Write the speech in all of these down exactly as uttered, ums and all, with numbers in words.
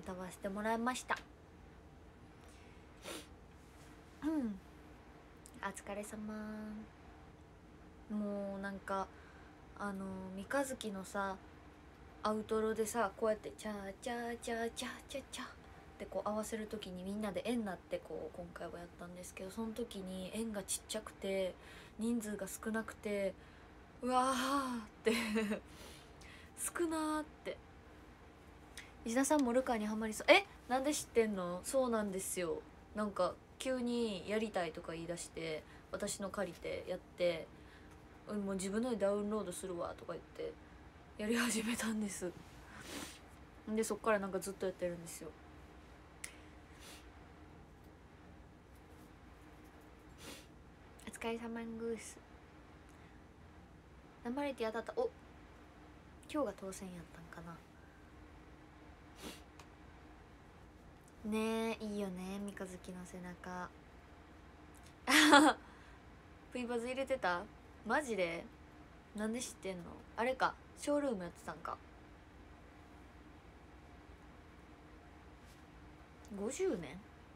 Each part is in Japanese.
歌わせてもらいました。うんお疲れ様。もうなんかあの三日月のさアウトロでさこうやってチャーチャーチャーチャーチャーチャーってこう合わせる時にみんなで円になってこう今回はやったんですけど、その時に円がちっちゃくて人数が少なくてうわーって少なーって。石田さんもルカにハマりそう。えなんで知ってんの？そうなんですよ。なんか急にやりたいとか言い出して私の借りてやって、もう自分のでダウンロードするわとか言ってやり始めたんです。でそっからなんかずっとやってるんですよ。お疲れ様グース。生れて当たった。お今日が当選やったんかな。ねえいいよね三日月の背中プイバズ入れてた？マジで？なんで知ってんの？あれかショールームやってたんか。ごじゅうねん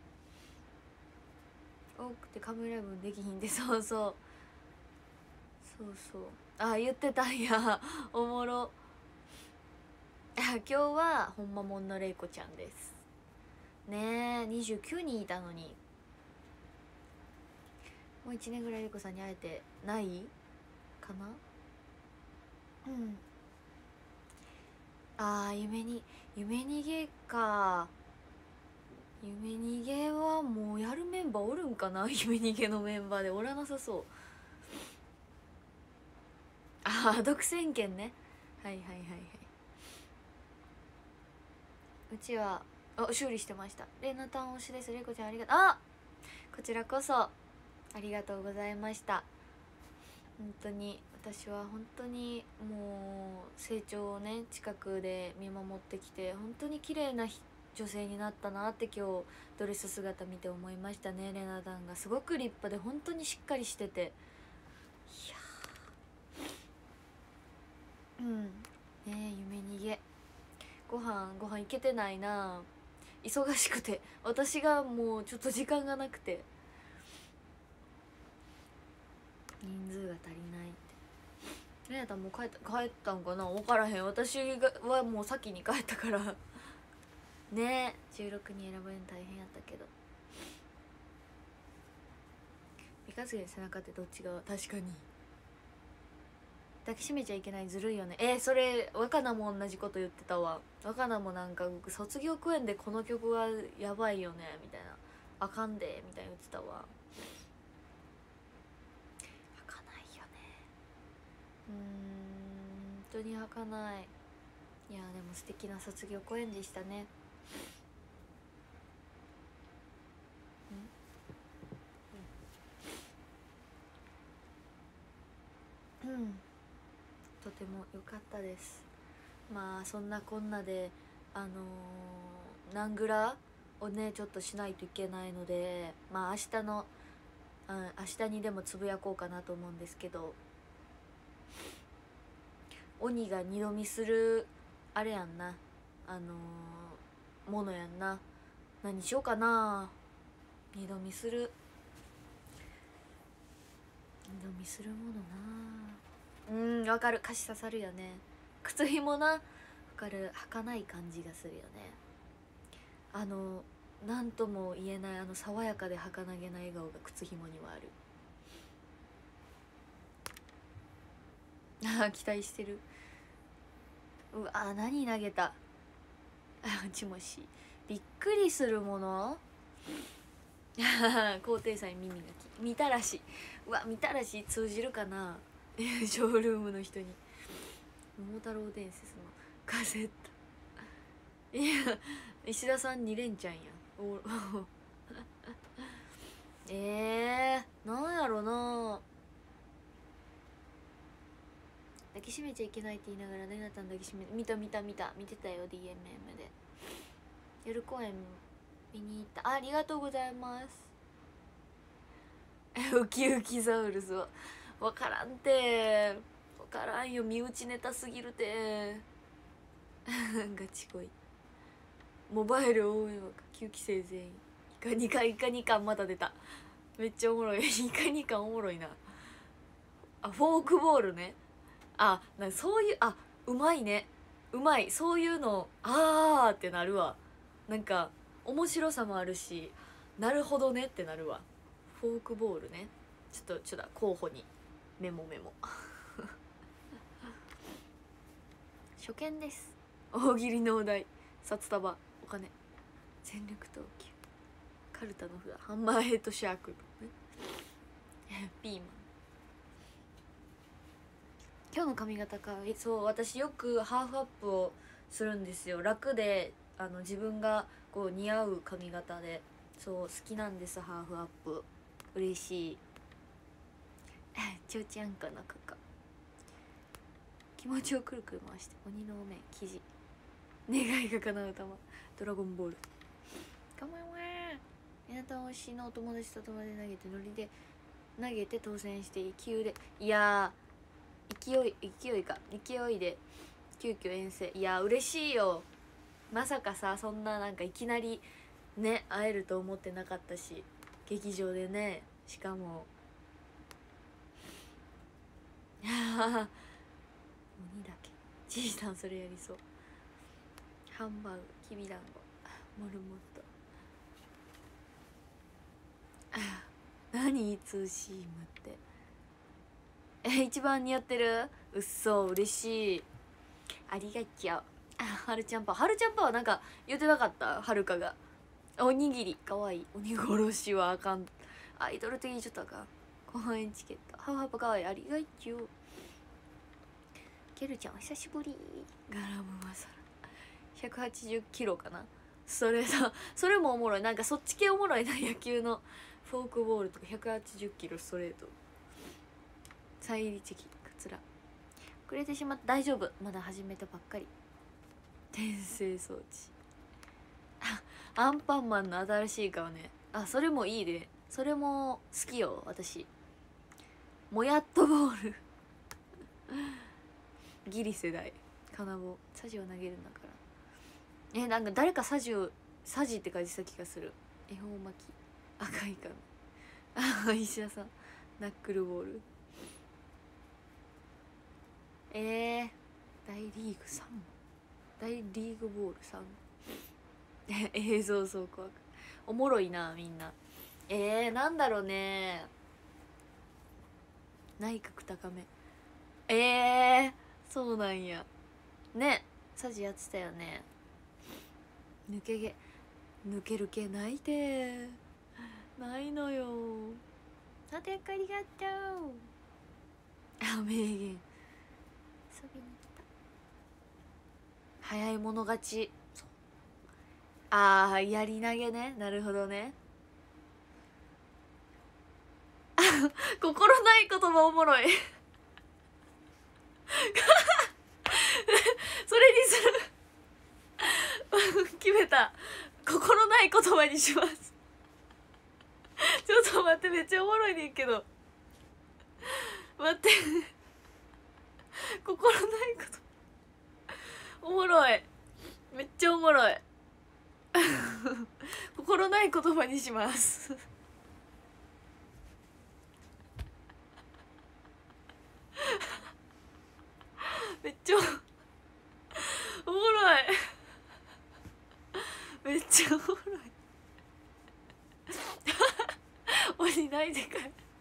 多くてカメラ分できひんで。そうそうそうそう。あ言ってたんやおもろ。今日はほんまもんのれいこちゃんですねえ。にじゅうきゅうにんいたのに。もういちねんぐらいれいこさんに会えてないかな。うんあー夢に夢逃げか。夢逃げはもうやるメンバーおるんかな夢逃げのメンバーでおらなさそう。ああ独占権ね。はいはいはいはい。うちはあ修理してました。レナタン推しです。レイコちゃんありがとう。あこちらこそありがとうございました。本当に私は本当にもう成長をね近くで見守ってきて本当に綺麗な女性になったなって今日ドレス姿見て思いましたね。レナダンがすごく立派で本当にしっかりしてて、いやうんねえ夢逃げご飯ご飯行けてないな。忙しくて私がもうちょっと時間がなくて人数が足りないって。レナタンもう帰った帰ったんかな分からへん。私がはもう先に帰ったからねえじゅうろくにん選ばれるの大変やったけど。三日月の背中ってどっち側？確かに抱きしめちゃいけないずるいよね。えー、それ若菜も同じこと言ってたわ。若菜もなんか卒業公演でこの曲はやばいよねみたいなあかんでみたいな言ってたわ。儚いよね。うーん本当に儚い。いやでも素敵な卒業公演でしたね。うん、うん、とても良かったです。まあそんなこんなであのー、ナングラをねちょっとしないといけないので、まあ明日の、うん、明日にでもつぶやこうかなと思うんですけど、鬼が二度見するあれやんな、あのー、ものやんな。何しようかな。二度見する二度見するものな。うんわかる。歌詞刺さるよね。靴ひもなわかる。儚い感じがするよね。あの何とも言えないあの爽やかで儚げな笑顔が靴ひもにはある。あ期待してる。うわ何投げた。あちもしびっくりするもの高低差に耳がきみたらし。うわみたらし通じるかなショールームの人に。桃太郎伝説のカセット。いや石田さんに連チャンやおえー、なんやろな。抱きしめちゃいけないって言いながらレナタン抱きしめ見た見た見た見てたよ ディーエムエム で。夜公演見に行った。ありがとうございますウキウキザウルスは分からんて分からんよ。身内ネタすぎるてガチ恋モバイル応援枠きゅうきせい全員イカにかイカにかまた出た。めっちゃおもろいイカにかおもろいな。あフォークボールね。あなんかそういうあうまいねうまいそういうのあーってなるわ。なんか面白さもあるしなるほどねってなるわ。フォークボールね。ちょっとちょっと候補にメモメモ初見です。大喜利のお題札束お金全力投球カルタの札ハンマーヘッドシャークピーマン。今日の髪型かわいい。そう私よくハーフアップをするんですよ。楽であの自分がこう似合う髪型でそう好きなんです。ハーフアップ嬉しいちょうちゃんかなかか気持ちをくるくる回して鬼のお面生地願いが叶う玉ドラゴンボールかまわーあなた推しのお友達と友達で投げてノリで投げて当選して急でいやー勢い勢いか勢いで急遽遠征いやー嬉しいよ。まさかさそんななんかいきなりね会えると思ってなかったし劇場でねしかも鬼だけじいさんそれやりそう。ハンバーグきびだんごモルモット何ツーシームってえ一番似合ってるうっそ嬉しいありがちゃう。はるちゃんパはるちゃんパはなんか言ってなかったはるかがおにぎりかわいい鬼殺しはあかんアイドル的にちょっとあかん公演チケットハワハパかわいいありがちよ。ケルちゃんお久しぶりガラムマサラひゃくはちじゅっキロかな。それさそれもおもろいなんかそっち系おもろいな野球のフォークボールとかひゃくはちじゅっキロストレートサイリチキカツラ遅れてしまった大丈夫まだ始めたばっかり転生装置あアンパンマンの新しい顔ね。あそれもいいねそれも好きよ私。もやっとボールギリ世代金棒サジを投げるんだからえなんか誰かサジをサジって感じした気がする。恵方巻き赤い髪あ石田さんナックルボールえー、大リーグさん大リーグボールさん映像そう怖くおもろいなみんな。えー、なんだろうね内角高めえー、そうなんやねサジやってたよね。抜け毛抜ける毛ないでないのよ。あてありがとうあ名言遊びに来た早い者勝ちあーやり投げねなるほどね心ない言葉おもろいそれにする決めた心ない言葉にしますちょっと待ってめっちゃおもろいねんけど待って心ないことおもろいめっちゃおもろい心ない言葉にしますめっちゃおもろいめっちゃおもろい鬼ないでかい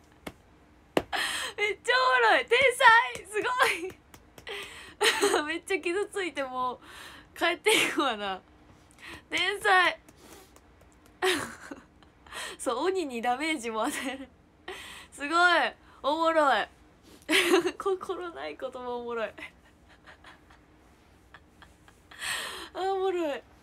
めっちゃおもろい天才すごいめっちゃ傷ついても帰っていくわな天才そう鬼にダメージも与えるすごいおもろい心ない言葉おもろいあおもろい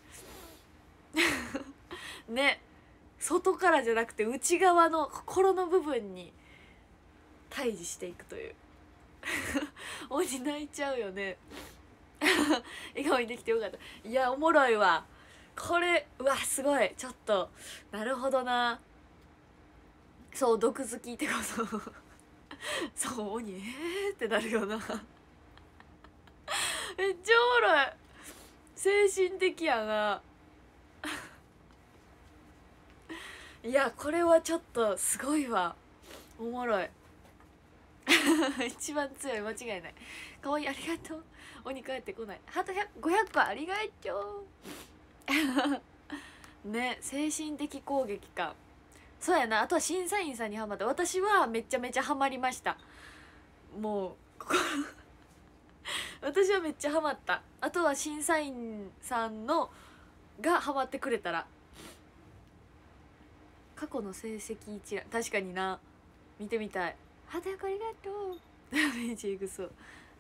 ね外からじゃなくて内側の心の部分に対峙していくという鬼泣いちゃうよね笑顔にできてよかった。いやおもろいわこれ。うわすごいちょっとなるほどな。そう毒好きってことそう鬼えーってなるよなめっちゃおもろい精神的やな。 いやこれはちょっとすごいわ、おもろい一番強い、間違いない。かわいい、ありがとう。鬼帰ってこない。ハートごひゃくこありがとうね、精神的攻撃か。そうやな。あとは審査員さんにハマった。私はめちゃめちゃハマりました。もうここ私はめっちゃハマった。あとは審査員さんのがハマってくれたら。過去の成績一覧、確かにな、見てみたい。ハートありがとうダメージエグそう。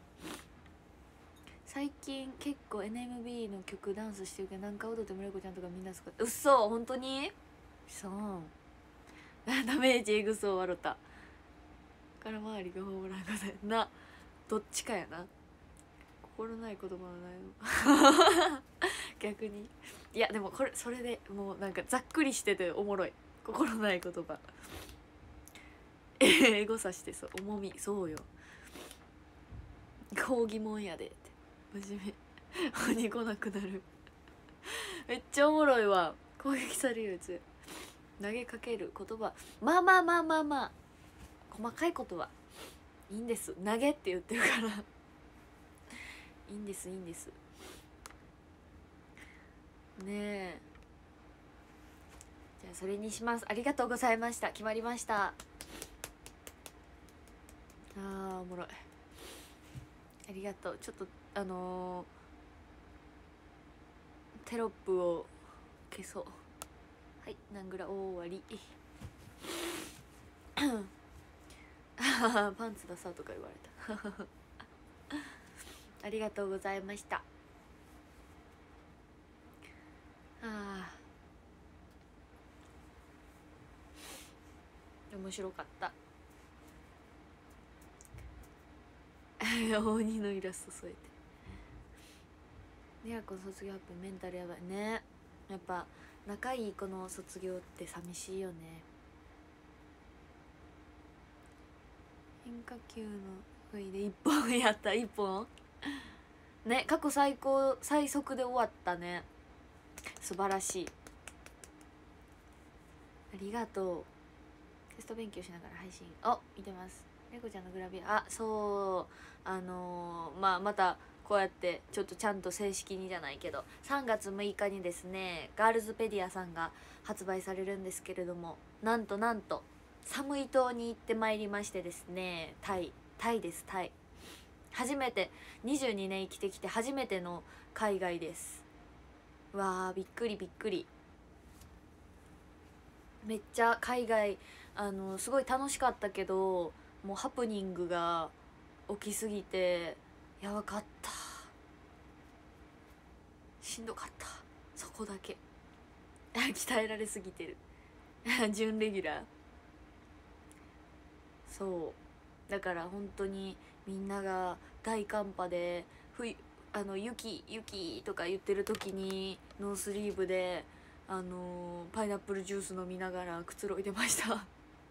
最近結構 エヌエムビー の曲ダンスしてるけど、何回踊ってもレコちゃんとかみんなすか。うっそ、本当にそうダメージエグそう。笑った。空回りがホームランがないな、どっちかやな。心ない言葉はないの逆に。いやでもこれそれでもうなんかざっくりしてておもろい。心ない言葉英語さしてそう、重み、そうよ、抗議もんやでって真面目鬼来なくなるめっちゃおもろいわ。攻撃されるやつ、投げかける言葉、まあまあまあまあまあ細かいことはいいんです。投げって言ってるからいいんですいいんですねえ。じゃあそれにします。ありがとうございました。決まりました。あーおもろい、ありがとう。ちょっとあのー、テロップを消そう。はい、ナングラ大終わりパンツ出さとか言われたありがとうございました。あー面白かった鬼のイラスト添えて。リアコ卒業アップメンタルやばいね。やっぱ仲いい子の卒業って寂しいよね。変化球の不意で一本やった。一本ね、過去最高最速で終わったね。素晴らしい、ありがとう。テスト勉強しながら配信お見てます。レコちゃんのグラビア、あそうあのー、まあまたこうやってちょっとちゃんと正式にじゃないけどさんがつむいかにですね、ガールズペディアさんが発売されるんですけれども、なんとなんとサムイ島に行ってまいりましてですね、タイタイですタイ。初めてにじゅうにねん生きてきて初めての海外です。わーびっくりびっくり。めっちゃ海外あのすごい楽しかったけど、もうハプニングが起きすぎてやばかった、しんどかった。そこだけ鍛えられすぎてる準レギュラー。そうだから本当にみんなが大寒波で冬あの雪雪とか言ってる時にノースリーブであのパイナップルジュース飲みながらくつろいでました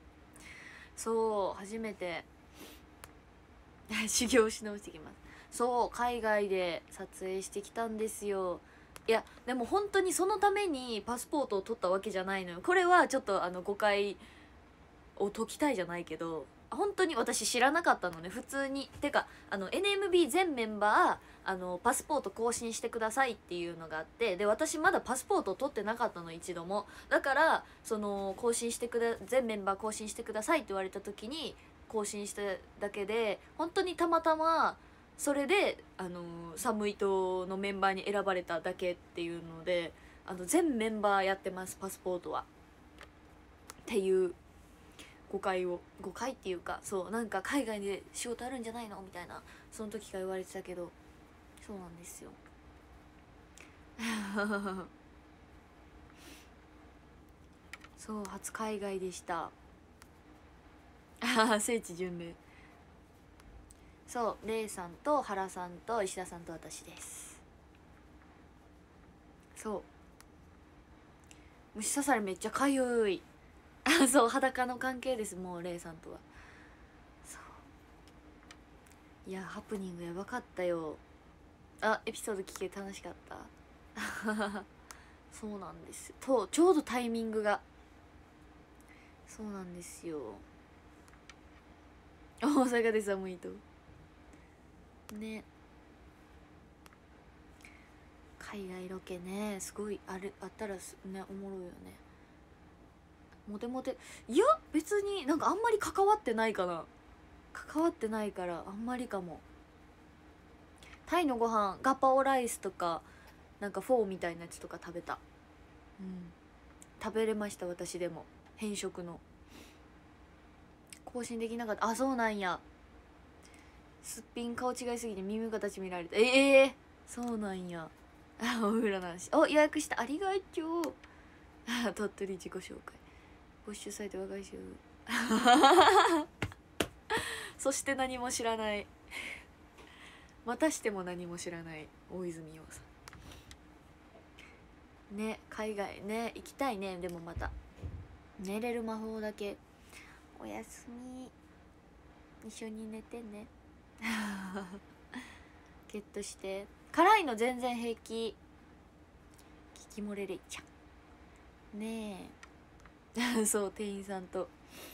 そう初めて修行し直してきます。そう海外で撮影してきたんですよ。いやでも本当にそのためにパスポートを取ったわけじゃないのよ。これはちょっとあの誤解を解きたいじゃないけど、本当に私知らなかったのね普通に。てかあの エヌエムビー 全メンバーあのパスポート更新してくださいっていうのがあって、で私まだパスポートを取ってなかったの一度も。だからその更新してくだ全メンバー更新してくださいって言われた時に更新しただけで、本当にたまたまそれであのサムイ島のメンバーに選ばれただけっていうので、あの全メンバーやってますパスポートはっていう誤解を誤解っていうか、そうなんか海外で仕事あるんじゃないのみたいなその時から言われてたけど、そうなんですよそう初海外でした。聖地巡礼。そうレイさんと原さんと石田さんと私です。そう虫刺されめっちゃかゆいあそう裸の関係です。もうレイさんとは。そういやハプニングやばかったよ。あエピソード聞け楽しかったそうなんですとちょうどタイミングがそうなんですよ。大阪で寒いとね。海外ロケねすごいあるあったらすねおもろいよね。モテモテいや別になんかあんまり関わってないかな。関わってないからあんまりかも。タイのご飯ガパオライスとかなんかフォーみたいなやつとか食べた。うん食べれました私。でも偏食の更新できなかった。あそうなんや。すっぴん顔違いすぎて耳形見られた。ええー、そうなんや。あお風呂の話お予約したありがとう。鳥取自己紹介ご主催で若い衆そして何も知らないまたしても何も知らない大泉洋さんね。海外ね行きたいね。でもまた寝れる魔法だけおやすみ一緒に寝てねゲットして辛いの全然平気。聞き漏れれいちゃんねえそう店員さんと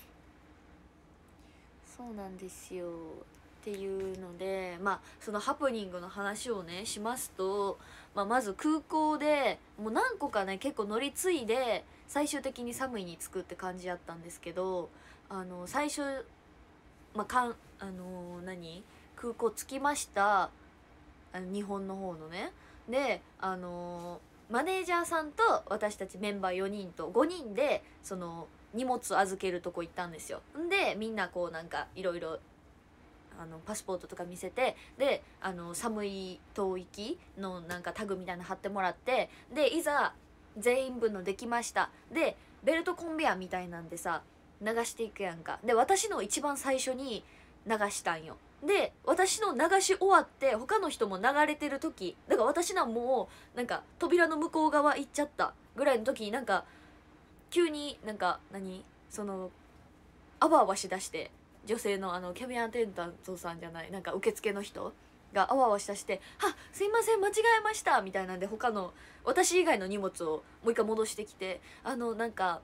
そうなんですよっていうので、まあそのハプニングの話をねしますと、まあ、まず空港でもう何個かね結構乗り継いで最終的に寒いに着くって感じやったんですけど、あの最初、まあ、かんあの何空港着きました。あの日本の方のねであのマネージャーさんと私たちメンバーよにんとごにんでその荷物預けるとこ行ったんですよ。んでみんなこうなんかいろいろあのパスポートとか見せてであの寒い島行きのなんかタグみたいなの貼ってもらってでいざ全員分のできましたでベルトコンベヤーみたいなんでさ流していくやんか。で私の一番最初に流したんよ。で私の流し終わって他の人も流れてる時だから私なんもうなんか扉の向こう側行っちゃったぐらいの時になんか急になんか何そのあわあわしだして女性のあのキャビンアテンダントさんじゃないなんか受付の人があわあわしだして「あすいません間違えました」みたいなんで他の私以外の荷物をもう一回戻してきてあのなんか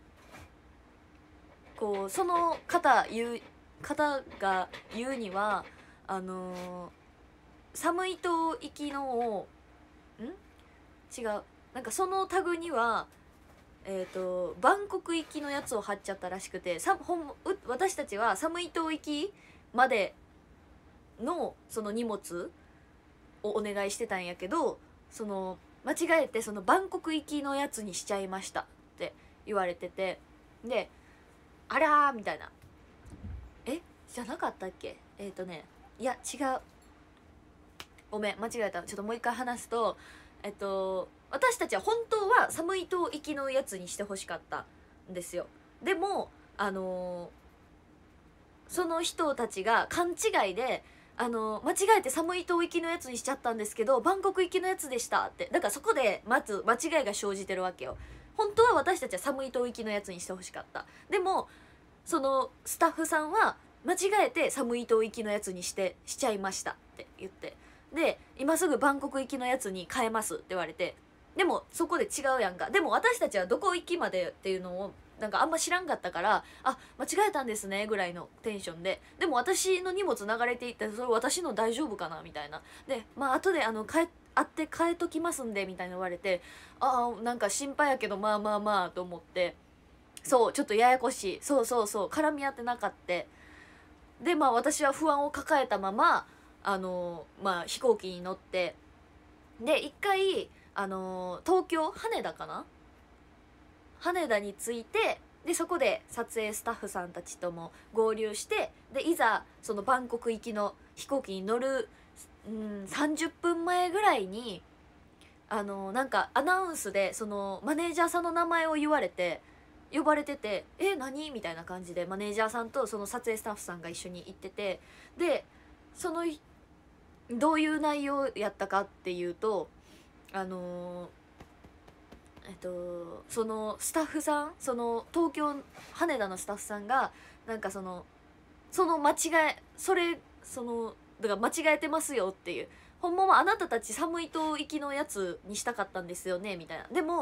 こうその方言う方が言うにはあのー、寒い島行きのをん違うなんかそのタグにはえーとバンコク行きのやつを貼っちゃったらしくてさほんう私たちは寒い島行きまでのその荷物をお願いしてたんやけどその間違えてそのバンコク行きのやつにしちゃいましたって言われててであらーみたいなえじゃなかったっけえっ、ー、とねいや違うごめん間違えた。ちょっともう一回話すとえっと私たちは本当は寒い島行きのやつにしてほしかったんですよ。でもあのー、その人たちが勘違いであのー、間違えて寒い島行きのやつにしちゃったんですけどバンコク行きのやつでしたってだからそこでまず間違いが生じてるわけよ。本当は私たちは寒い島行きのやつにしてほしかった。でもそのスタッフさんは間違えて寒い島行きのやつにしてしちゃいましたって言ってで今すぐバンコク行きのやつに変えますって言われてでもそこで違うやんか。でも私たちはどこ行きまでっていうのをなんかあんま知らんかったからあ間違えたんですねぐらいのテンションででも私の荷物流れていってそれ私の大丈夫かなみたいなでまあ後であの帰会って変えときますんでみたいな言われてああなんか心配やけどまあまあまあと思ってそうちょっとややこしいそうそうそう絡み合ってなかったでまあ私は不安を抱えたままあのまあ飛行機に乗ってで一回あの東京羽田かな羽田に着いてでそこで撮影スタッフさんたちとも合流してでいざそのバンコク行きの飛行機に乗る、うん、さんじゅっぷんまえぐらいにあのなんかアナウンスでそのマネージャーさんの名前を言われて呼ばれてて「え何?」みたいな感じでマネージャーさんとその撮影スタッフさんが一緒に行っててでそのどういう内容やったかっていうとあのー、えっとそのスタッフさんその東京羽田のスタッフさんがなんかそのその間違えそれそのだから間違えてますよっていう本物はあなたたち寒い島行きのやつにしたかったんですよねみたいなでも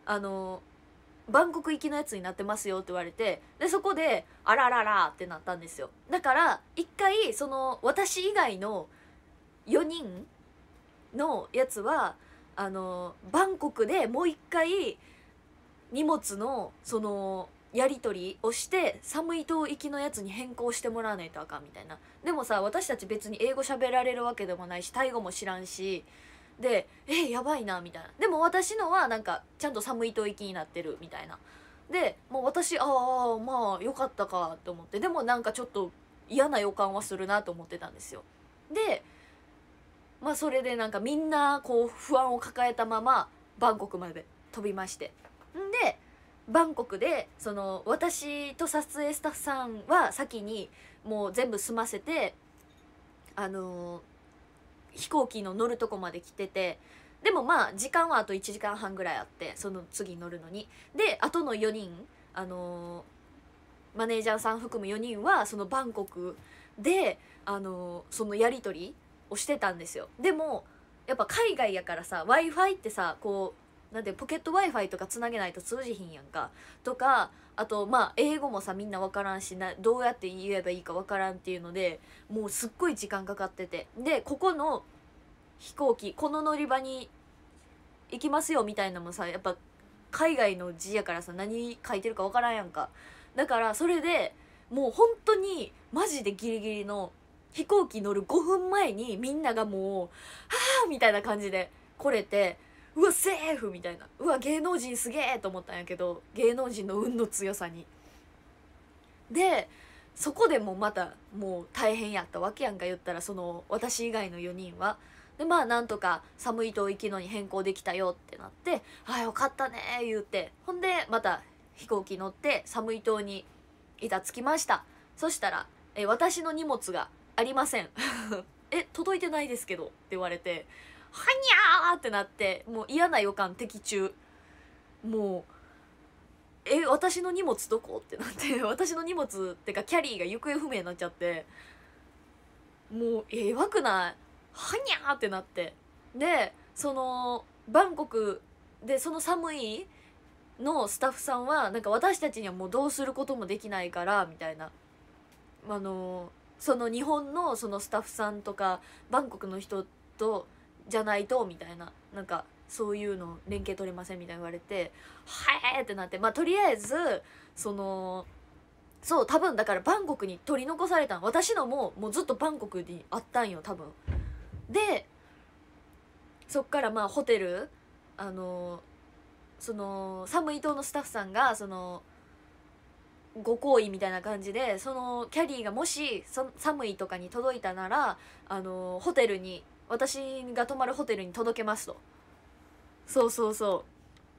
あのバンコク行きのやつになってますよって言われて、でそこであらららってなったんですよ。だから一回その私以外のよにんのやつはあのバンコクでもう一回荷物のそのやり取りをしてサムイ島行きのやつに変更してもらわないとあかんみたいな。でもさ、私たち別に英語喋られるわけでもないしタイ語も知らんし、でえやばいなみたいな。でも私のはなんかちゃんとサムイ島行きになってるみたいな。でもう私ああまあよかったかと思って、でもなんかちょっと嫌な予感はするなと思ってたんですよ。でまあそれでなんかみんなこう不安を抱えたままバンコクまで飛びまして、んでバンコクでその私と撮影スタッフさんは先にもう全部済ませて、あのー飛行機の乗るとこまで来てて、でもまあ時間はあといちじかんはんぐらいあって、その次乗るのに。であとのよにん、あのーマネージャーさん含むよにんはそのバンコクで、あのーそのやり取りをしてたんですよ。でもやっぱ海外やからさ Wi-Fi ってさ、こうなんでポケット Wi-Fi とかつなげないと通じひんやんか。とかあとまあ英語もさみんな分からんしな、どうやって言えばいいか分からんっていうので、もうすっごい時間かかってて、でここの飛行機この乗り場に行きますよみたいなのもさ、やっぱ海外の字やからさ何書いてるか分からんやんか。だからそれでもう本当にマジでギリギリの飛行機乗るごふんまえにみんながもう「はあ」みたいな感じで来れて、うわセーフみたいな、うわ芸能人すげえと思ったんやけど、芸能人の運の強さに。でそこでもまたもう大変やったわけやんか、言ったらその私以外のよにんは。でまあなんとか寒い島行きのに変更できたよってなって「あよかったね」言うて、ほんでまた飛行機乗って寒い島にいた着きました。そしたら「え私の荷物がありません」え届いてないですけど」って言われて「はにゃー」ってなって、もう嫌な予感的中。もうえ私の荷物どこってなって私の荷物ってかキャリーが行方不明になっちゃって、もうえやばくない、はにゃーってなって。でそのバンコクでその寒いのスタッフさんはなんか私たちにはもうどうすることもできないからみたいな、あのその日本のそのスタッフさんとかバンコクの人とじゃないとみたいな、なんかそういうの連携取れませんみたいに言われて「はえ!」ってなって、まあとりあえずそのそう多分だからバンコクに取り残されたん、私のももうずっとバンコクにあったんよ多分。でそっからまあホテル、あのその寒い島のスタッフさんがそのご好意みたいな感じで、そのキャリーがもし寒いとかに届いたなら、あのホテルに、私が泊まるホテルに届けますと。そうそうそう、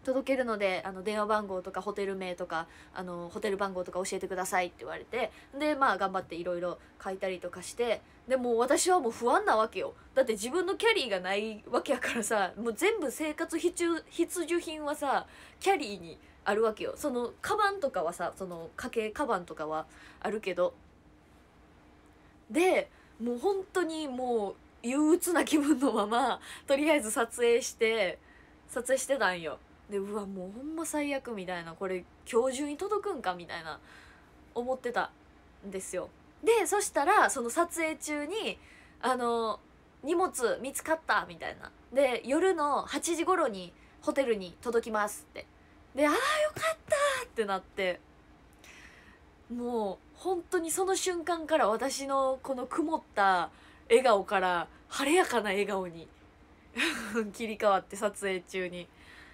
届けるのであの電話番号とかホテル名とかあのホテル番号とか教えてくださいって言われて、でまあ頑張っていろいろ書いたりとかして、でも私はもう不安なわけよ。だって自分のキャリーがないわけやからさ、もう全部生活必需必需品はさキャリーにあるわけよ。そのカバンとかはさ、その家計カバンとかはあるけど、でもう本当にもう憂鬱な気分のままとりあえず撮影して撮影してたんよ。でうわもうほんま最悪みたいな、これ今日中に届くんかみたいな思ってたんですよ。でそしたらその撮影中にあの荷物見つかったみたいな、で夜のはちじ頃にホテルに届きますって、でああよかったってなって、もう本当にその瞬間から私のこの曇った笑顔から晴れやかな笑顔に切り替わって、撮影中に。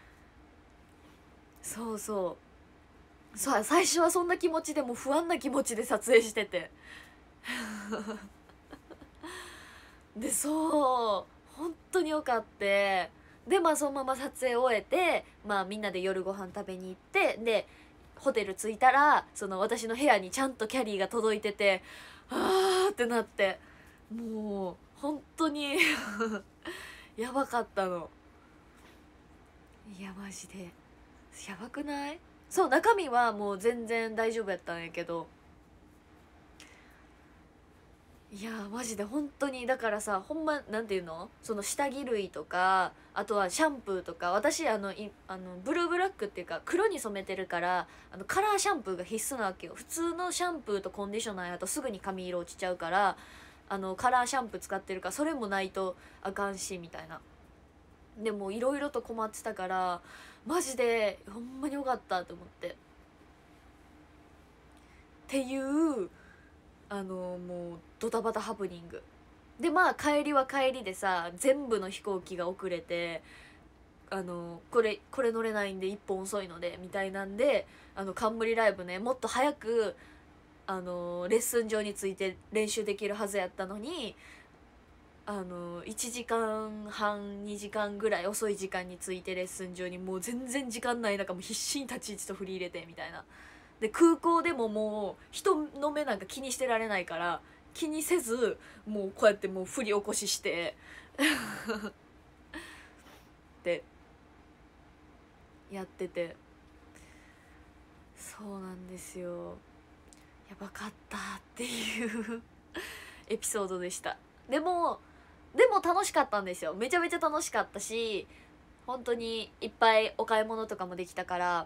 そうそうそう、最初はそんな気持ちでも不安な気持ちで撮影しててでそう本当によかって、でまあそのまま撮影終えて、まあみんなで夜ご飯食べに行って、でホテル着いたらその私の部屋にちゃんとキャリーが届いてて、あーってなって、もう本当にやばかったの。いやマジでやばくない？そう中身はもう全然大丈夫やったんやけど、 いやーマジで本当にだからさ、ほんまなんていうの、その下着類とか、あとはシャンプーとか、私あのいあのブルーブラックっていうか黒に染めてるから、あのカラーシャンプーが必須なわけよ。普通のシャンプーとコンディショナーやとすぐに髪色落ちちゃうから、あのカラーシャンプー使ってるから、それもないとあかんしみたいな。でもいろいろと困ってたから、マジでほんまによかったと思って、っていうあのもうドタバタハプニングで、まあ帰りは帰りでさ、全部の飛行機が遅れて、あのこれこれ乗れないんで一本遅いのでみたいなんで、あの冠ライブね、もっと早くあのレッスン場に着いて練習できるはずやったのに、あのいちじかんはんにじかんぐらい遅い時間に着いて、レッスン場にもう全然時間ない中、もう必死に立ち位置と振り入れてみたいな。で空港でももう人の目なんか気にしてられないから、気にせずもうこうやってもう振り起こししてってやってて、そうなんですよ、やばかったっていうエピソードでした。でもでも楽しかったんですよ。めちゃめちゃ楽しかったし、本当にいっぱいお買い物とかもできたから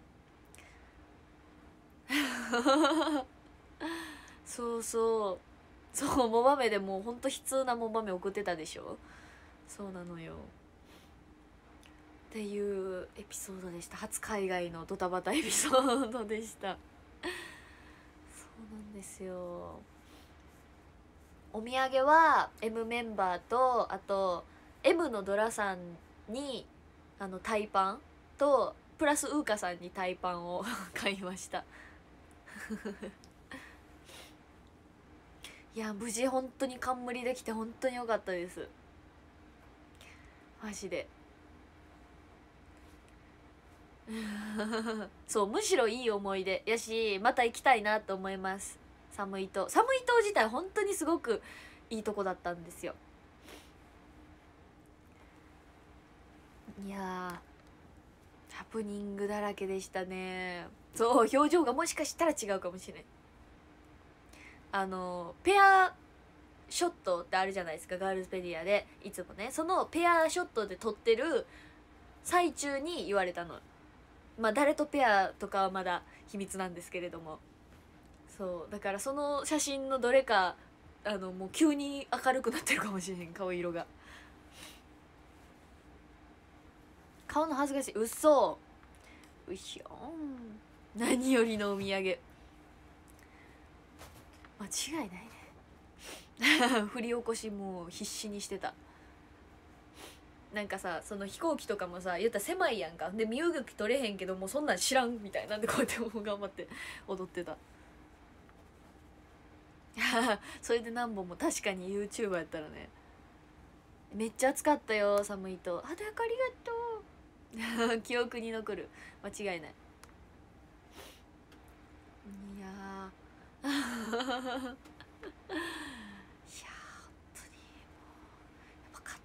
そうそうそう、モバメでもうほんと悲痛なモバメ送ってたでしょ。そうなのよっていうエピソードでした。初海外のドタバタエピソードでしたそうなんですよ。お土産は エム メンバーと、あと エム のドラさんにあのタイパンと、プラスウーカさんにタイパンを買いましたいや無事本当に冠できて本当に良かったです、マジでそうむしろいい思い出やし、また行きたいなと思います。寒いと寒い島自体本当にすごくいいとこだったんですよ。いやーハプニングだらけでしたね。そう表情がもしかしたら違うかもしれない。あのペアショットってあるじゃないですか、ガールズペディアでいつもね、そのペアショットで撮ってる最中に言われたの。まあ誰とペアとかはまだ秘密なんですけれども、そうだからその写真のどれか、あのもう急に明るくなってるかもしれへん、顔色が。顔の恥ずかしい、うっそうしょん、何よりのお土産間違いないね振り起こしもう必死にしてた。なんかさ、その飛行機とかもさ、言ったら狭いやんか。で身動き取れへんけど、もうそんなん知らんみたいなんで、こうやってもう頑張って踊ってたそれで何本も、確かに YouTuber やったらね。めっちゃ暑かったよ、寒いと。あであかりがとう記憶に残る、間違いない。いやーいやー本当にもうやばかった。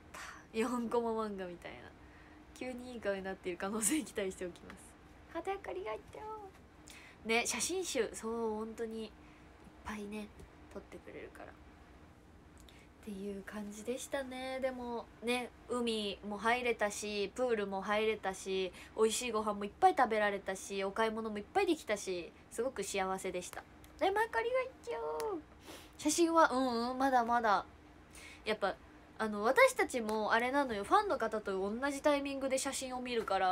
よんコマ漫画みたいな、急にいい顔になっている可能性に期待しておきます。あであかりがとうね、写真集、そう本当にいっぱいね撮ってくれるからっていう感じでしたね。でもね、海も入れたし、プールも入れたし、美味しいご飯もいっぱい食べられたし、お買い物もいっぱいできたし、すごく幸せでした。でまかりが一応写真はうんうんまだまだ、やっぱあの私たちもあれなのよ、ファンの方と同じタイミングで写真を見るから。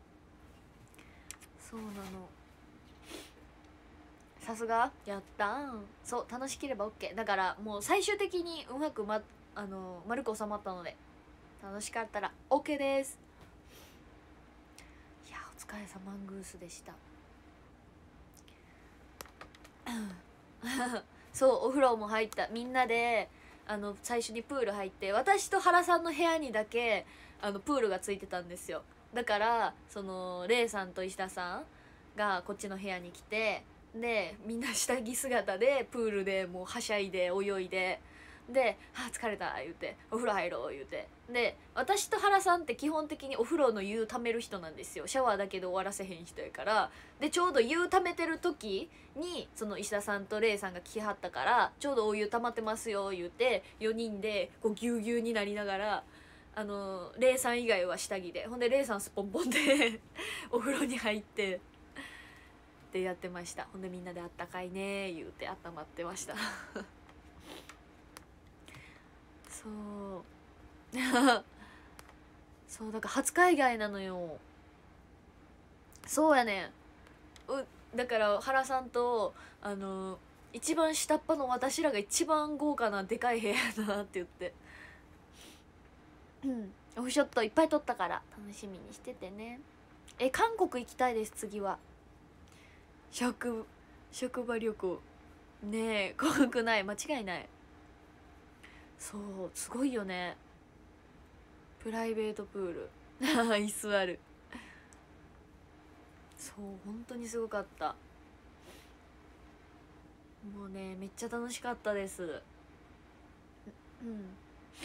そうなの、さすがやったーん。そう楽しければ OK だから、もう最終的にうまくまあの丸く収まったので、楽しかったら OK です。いやお疲れ様マングースでしたそうお風呂も入った、みんなであの最初にプール入って、私と原さんの部屋にだけあのプールがついてたんですよ。だからそのレイさんと石田さんがこっちの部屋に来て、でみんな下着姿でプールでもうはしゃいで泳いで、 で「あ疲れた」言うて「お風呂入ろう」言うて、で私と原さんって基本的にお風呂の湯ためる人なんですよ。シャワーだけで終わらせへん人やから。でちょうど湯ためてる時にその石田さんとレイさんが来はったから、ちょうどお湯たまってますよ言うてよにんでこうぎゅうぎゅうになりながら、あのレイさん以外は下着で、ほんでレイさんスポンポンでお風呂に入ってってやってました。ほんでみんなであったかいね言うてあったまってましたそうそうだから初海外なのよ。そうやねん。うだから原さんとあの一番下っ端の私らが一番豪華なでかい部屋やなって言って、うんオフショットいっぱい撮ったから楽しみにしててね。え韓国行きたいです。次は職職場旅行ねえ、怖くない、間違いない。そうすごいよね。プライベートプール椅子ある。そう本当にすごかった。もうねめっちゃ楽しかったです。うん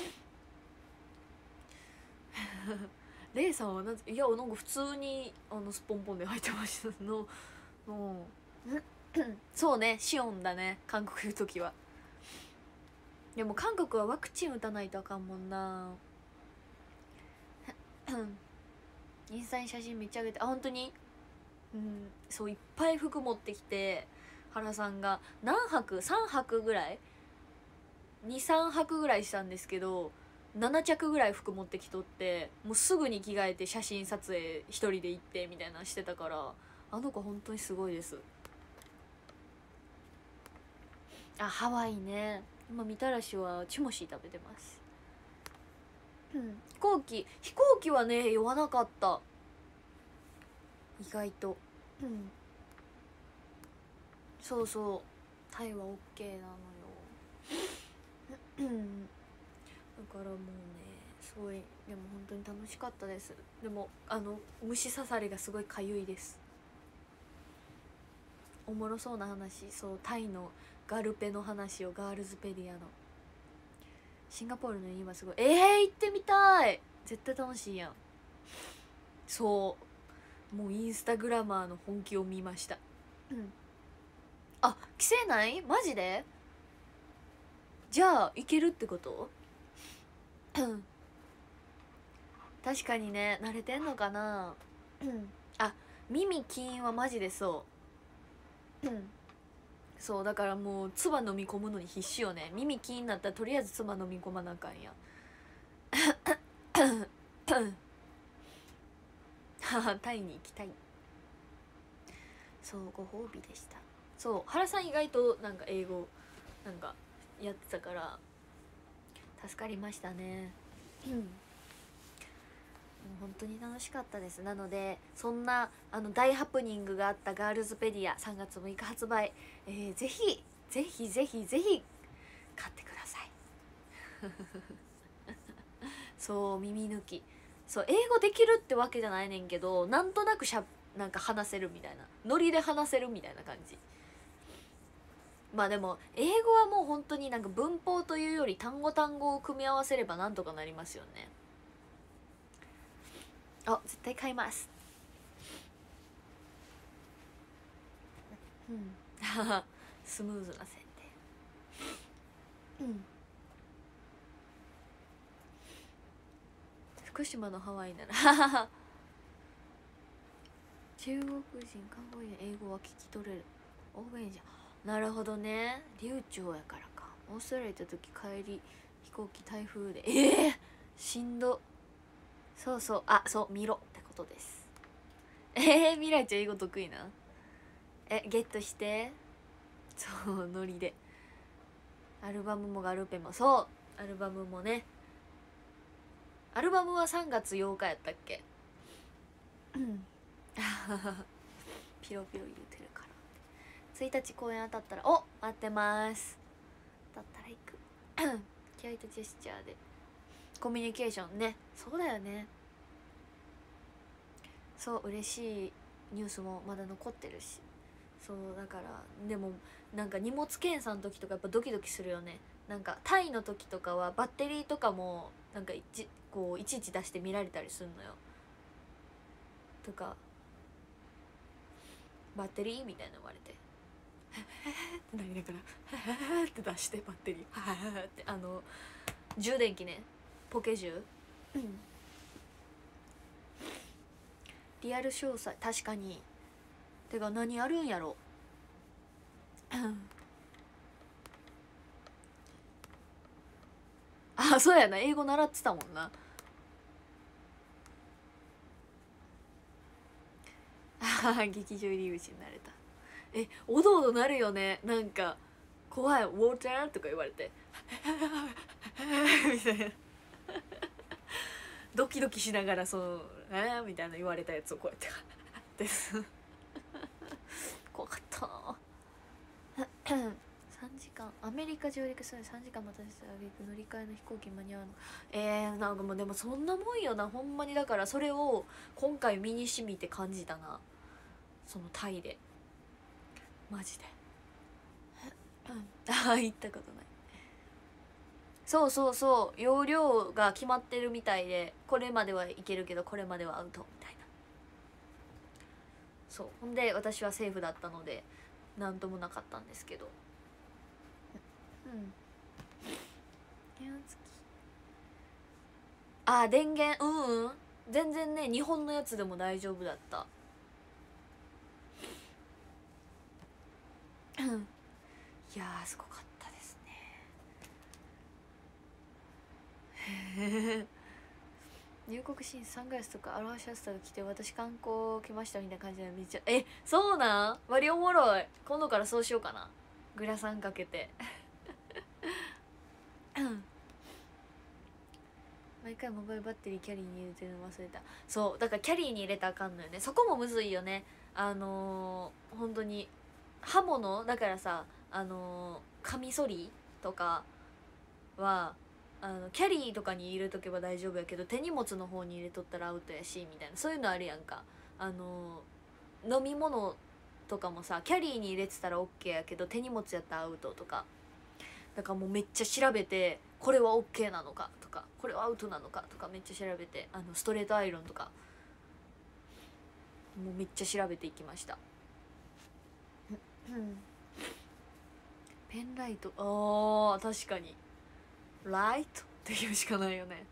レイさんはなぜいやなんか普通にあのスポンポンで入ってましたのもうそうねシオンだね韓国行く時は。でも韓国はワクチン打たないとあかんもんなインスタに写真めっちゃ上げて、あ本当にうんそういっぱい服持ってきて、原さんが何泊さんぱくぐらいにさんぱくぐらいしたんですけど、なな着ぐらい服持ってきとって、もうすぐに着替えて写真撮影一人で行ってみたいなのしてたから、あの子本当にすごいです。あハワイね、今みたらしはチモシー食べてます。うん飛行機飛行機はね酔わなかった、意外と。うんそうそうタイは OK なのようんだからもうねすごいでも本当に楽しかったです。でもあの虫刺されがすごいかゆいです。おもろそうな話、そうタイのガルペの話を、ガールズペディアのシンガポールの今すごいえー、行ってみたい、絶対楽しいやん。そうもうインスタグラマーの本気を見ました。うんあ規制ないマジで、じゃあいけるってことうん確かにね慣れてんのかな。うんあ耳キーンはマジでそううんそうだからもう唾飲み込むのに必死よね。耳キーンになったらとりあえず唾飲み込まなあかんやタイに行きたい。そうご褒美でした。そう原さん意外となんか英語なんかやってたから助かりましたね。うんもう本当に楽しかったです。なのでそんなあの大ハプニングがあったガールズペディアさんがつむいか発売、えー、ぜひぜひぜひぜひ買ってくださいそう耳抜きそう英語できるってわけじゃないねんけど、なんとなくしゃなんか話せるみたいな、ノリで話せるみたいな感じ。まあでも英語はもう本当になんか文法というより単語単語を組み合わせればなんとかなりますよね。あ絶対買います。うんスムーズな設定。うん福島のハワイなら中国人韓国人英語は聞き取れる欧米じゃなるほどね流暢やからか。オーストラリア行った時帰り飛行機台風でええー、しんど。そうそうあそう見ろってことです。えー、未来ちゃん英語得意なえゲットしてそうノリでアルバムもガルペもそうアルバムもねアルバムはさんがつようかやったっけうんピロピロ言うてるからついたち公演当たったらお待ってます当たったら行く気合とジェスチャーでコミュニケーションねそうだよね。そう嬉しいニュースもまだ残ってるしそうだからでもなんか荷物検査の時とかやっぱドキドキするよね。 なんかタイの時とかはバッテリーとかもなんかいちこういちいち出して見られたりするのよ。とかバッテリーみたいなの言われて「ははは」ってなりながら「ははは」って出してバッテリー「ははは」ってあの充電器ね、ポケ充、うん、リアル詳細確かに。てか何あるんやろあ、そうやな、英語習ってたもんな。あ劇場入り口になれた。え、おどおどなるよね。なんか怖い「ウォーター」とか言われてみたいなドキドキしながらその「えー」みたいな言われたやつをこうやってです怖かったさんじかんアメリカ上陸するのにさんじかん待たせてあげく乗り換えの飛行機間に合うの。えー、なんかもうでもそんなもんよなほんまに。だからそれを今回身にしみて感じたな、そのタイでマジでああ行ったことない。そうそうそう、容量が決まってるみたいで、これまではいけるけどこれまではアウトみたいな。そうほんで私はセーフだったので何ともなかったんですけど、うんあー電源うんうん全然ね、日本のやつでも大丈夫だった。いやーすごかったですね入国審サングラスとかアロハシャツとか着て私観光来ましたみたいな感じでめっちゃえそうなん割りおもろい。今度からそうしようかな、グラサンかけて毎回モバイルバッテリーキャリーに入れてるの忘れた。そうだからキャリーに入れたらあかんのよね。そこもむずいよね。あのー、本当に刃物だからさ、あのー、カミソリとかはあのキャリーとかに入れとけば大丈夫やけど手荷物の方に入れとったらアウトやしみたいな、そういうのあるやんか。あのー、飲み物とかもさキャリーに入れてたら OK やけど手荷物やったらアウトとか。だからもうめっちゃ調べてこれは OK なのかとかこれはアウトなのかとかめっちゃ調べて、あのストレートアイロンとかもうめっちゃ調べていきました。ペンライト、あー確かにライトって言うしかないよね。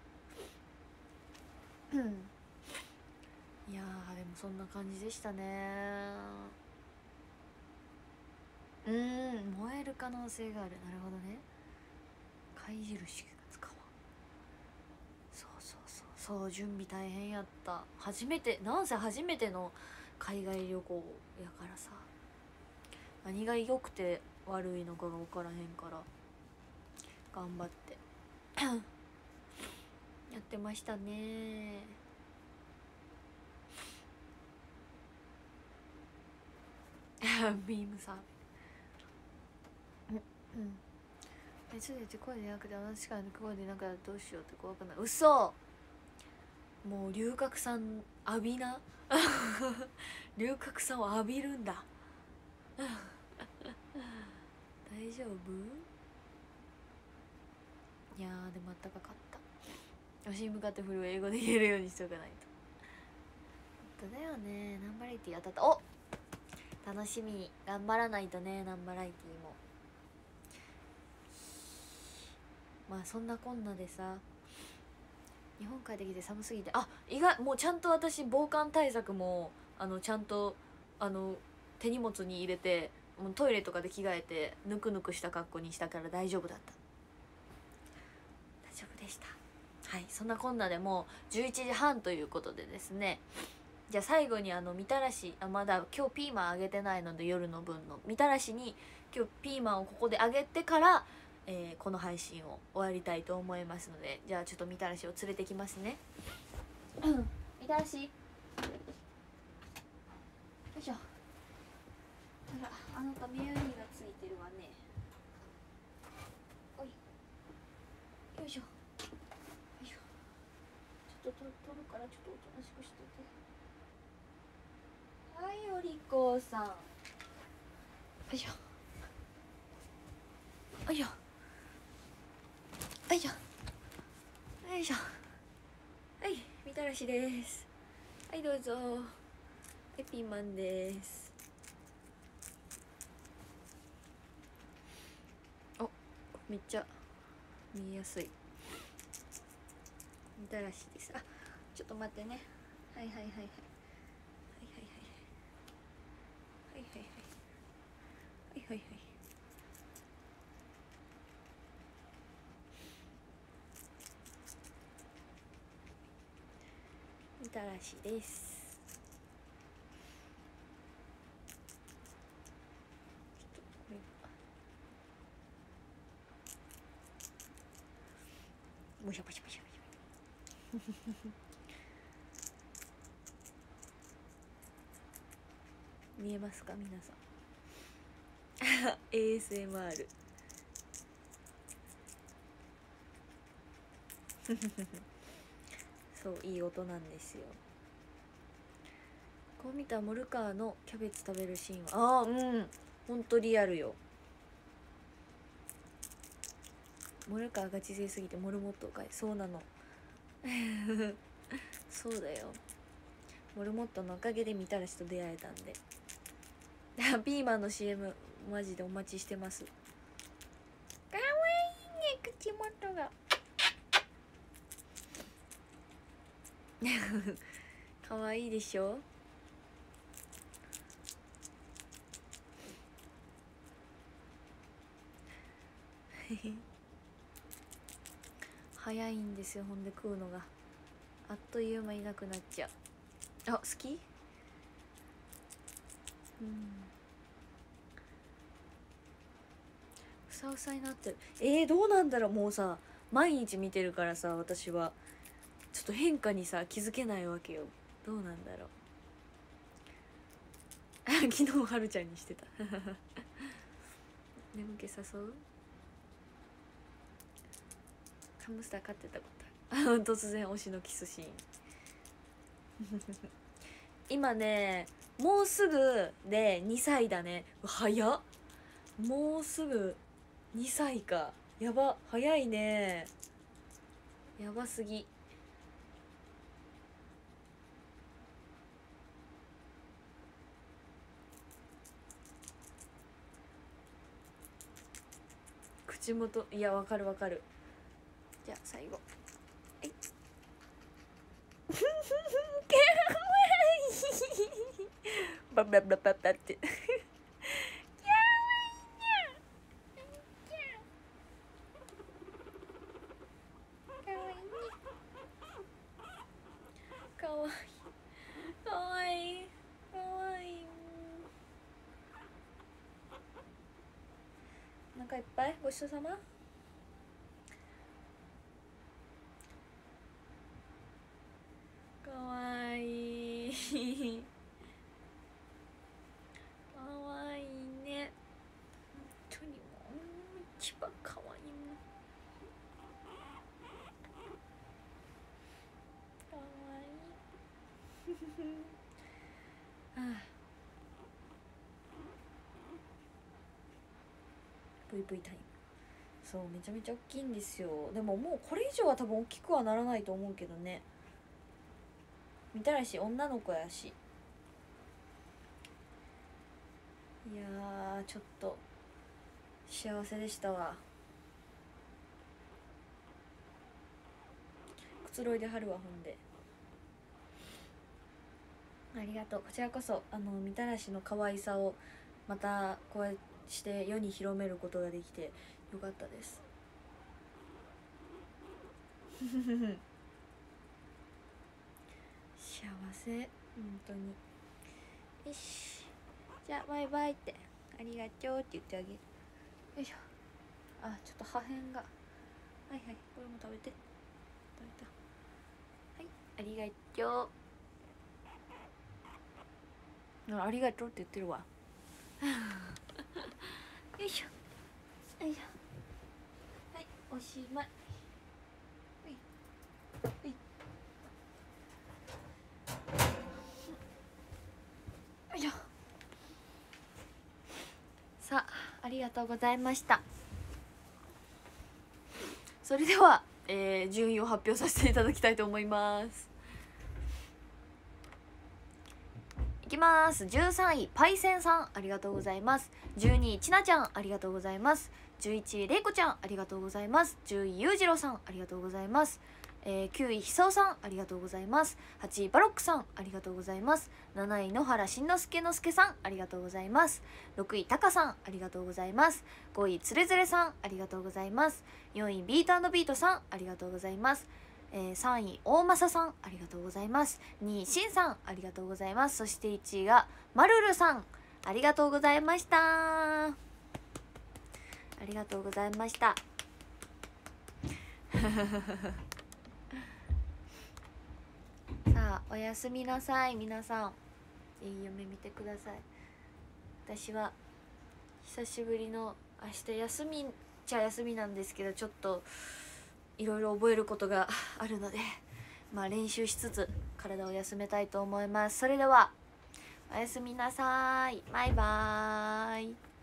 うんいやーでもそんな感じでしたね。うーん燃える可能性がある。なるほどね。貝印が使わん。そうそうそうそう準備大変やった。初めてなんせ初めての海外旅行やからさ、何が良くて悪いのかが分からへんから頑張ってやってましたね。ビームサービスうんえちょっと言って声でなくて私から声でなんかどうしようって怖くない。嘘もう龍角散浴びな龍角散を浴びるんだ大丈夫。いやーでもあったかかった。足に向かって振る英語で言えるようにしておかないと。本当だよね。ナンバライティ当たった。お楽しみ。頑張らないとね、ナンバライティも。まあそんなこんなでさ、日本帰ってきて寒すぎて、あ意外もうちゃんと私防寒対策もあのちゃんとあの手荷物に入れて、もうトイレとかで着替えてぬくぬくした格好にしたから大丈夫だった。大丈夫でした。はい、そんなこんなでもうじゅういちじはんということでですね、じゃあ最後にあのみたらし、あまだ今日ピーマンあげてないので夜の分のみたらしに今日ピーマンをここであげてから、えー、この配信を終わりたいと思いますので、じゃあちょっとみたらしを連れてきますねみたらしよいしょ。あらあなた目やりがついてるわね。おいよいしょよいしょ。ちょっと取るからちょっとおとなしくしてて。はいお利口さんよいしょよいしょ。 いしょよいしょ。はい、みたらしです。はい、どうぞ。はい、ピーマンです。お、めっちゃ見えやすい。みたらしです。あ、ちょっと待ってね。はいはいはいはい。はいはいはい。はいはいはい。はいはいはい。みたらしです。もしゃもしゃもしゃもしゃ見えますか皆さんエーエスエムアール そういい音なんですよ。こう見たモルカーのキャベツ食べるシーンはああうんほんとリアルよ。モルカーガチ勢すぎてモルモットかい。そうなのそうだよ。モルモットのおかげでみたらしと出会えたんでピーマンの シーエム マジでお待ちしてます。かわいいね口元がかわいいでしょ早いんですよ。ほんで食うのがあっという間いなくなっちゃう。あ、好き？うんふさふさになってる。えー、どうなんだろう。もうさ毎日見てるからさ私はちょっと変化にさ気づけないわけよ。どうなんだろう昨日はるちゃんにしてた眠気誘う。ハムスター飼ってたことある突然推しのキスシーン今ねもうすぐでにさいだね。早っ。もうすぐにさいか。やば早いね。やばすぎ。口元いやわかるわかる。じゃあ最後はいバババババってかわいいかわいいかわいい。お腹いっぱいごちそうさま。かわいいかわいいね。本当にもう一番かわいいもん。かわいいああブイブイタイム。そうめちゃめちゃ大きいんですよ。でももうこれ以上は多分大きくはならないと思うけどね。みたらし女の子やし。いやーちょっと幸せでしたわ。くつろいではるわ。ほんでありがとう。こちらこそあのみたらしの可愛さをまたこうして世に広めることができてよかったです幸せ本当に。よしじゃあバイバイってありがとうって言ってあげる。よいしょ。あちょっと破片がはいはいこれも食べて食べた。はいありがとう。ありがとうって言ってるわよいしょよいしょ。はいおしまい。はいはいよいしょ。さあありがとうございました。 それでは、えー、順位を発表させていただきたいと思います。いきます。じゅうさんいパイセンさん、ありがとうございます。じゅうにいちなちゃん、ありがとうございます。じゅういちいれいこちゃん、ありがとうございます。じゅういゆうじろうさん、ありがとうございます。えー、きゅういひさおさん、ありがとうございます。はちいバロックさん、ありがとうございます。なない野原しんのすけのすけさん、ありがとうございます。ろくいたかさん、ありがとうございます。ごいつれづれさん、ありがとうございます。よんいビート&ビートさん、ありがとうございます。えー、さんい大政さん、ありがとうございます。にいしんさん、ありがとうございます。そしていちいがまるるさん、ありがとうございました。ありがとうございましたさあおやすみなさい皆さん。いい夢見てください。私は久しぶりの明日休みっちゃ休みなんですけど、ちょっといろいろ覚えることがあるので、まあ練習しつつ体を休めたいと思います。それではおやすみなさい。バイバーイ。